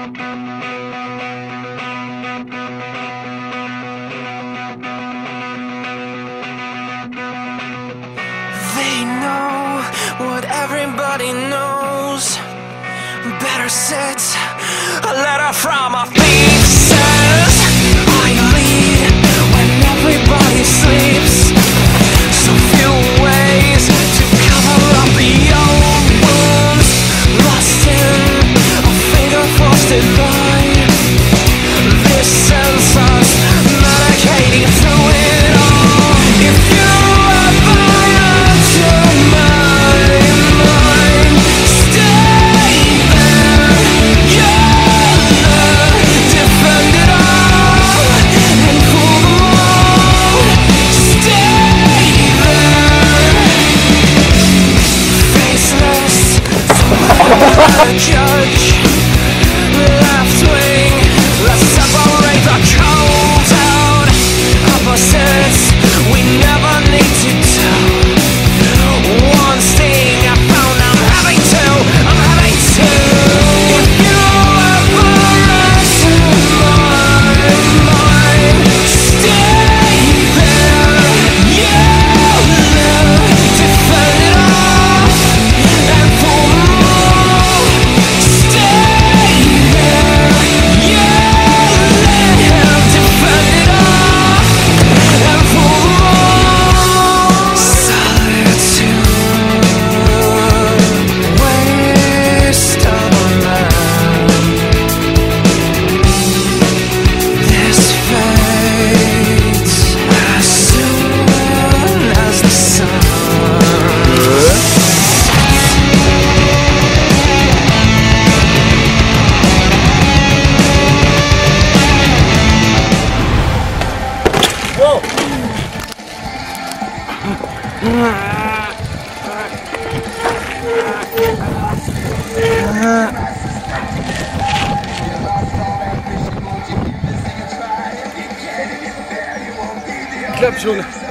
They know what everybody knows. Better sit a letter from a thief says I lead when everybody sleeps. So few ways to cover up the old wounds, lost in a finger-frosted line. This sense us medicating through it all. If you judge, left wing, let's separate the cold out. Opposites, we never need to do. One sting I found I'm having to. If you ever enter my mind, stay there. You'll defend it all and pull Klapp schon.